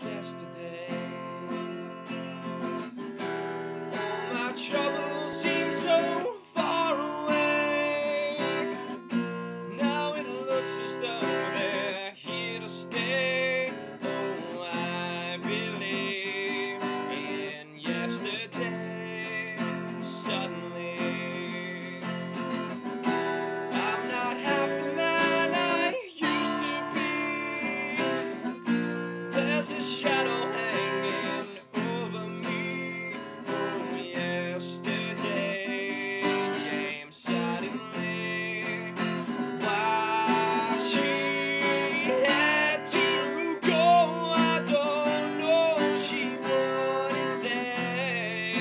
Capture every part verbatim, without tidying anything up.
yesterday. All my troubles seem so far away. Now it looks as though they're here to stay. Oh, I believe in yesterday. Suddenly I'm not half the man I used to be. There's a shadow hanging over me. Oh, yesterday came suddenly. Why she had to go, I don't know. She wouldn't say.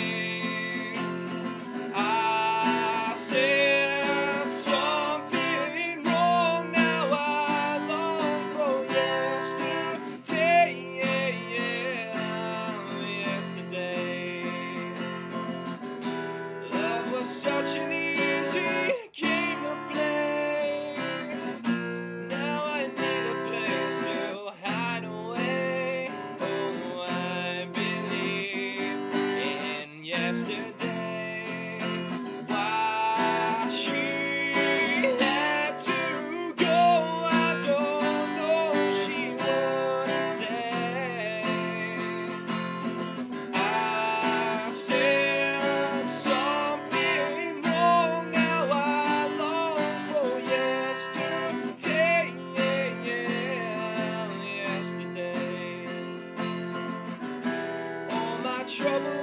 I said something wrong. Now I long for yesterday. Yesterday, love was such an easy game to play. Now I need a place to hide away. Oh, I believe in yesterday. Why she had to go, I don't know. She wouldn't say. I said something wrong. Now I long for yesterday. Yesterday, all my troubles